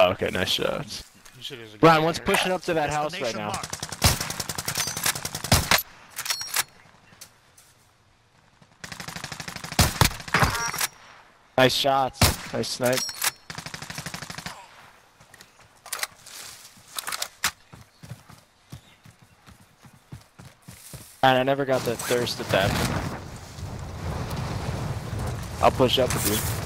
Okay, nice shots. Ryan, one's pushing up to that house right now. Nice shots. Nice snipe. And I never got the thirst at that. I'll push up with you.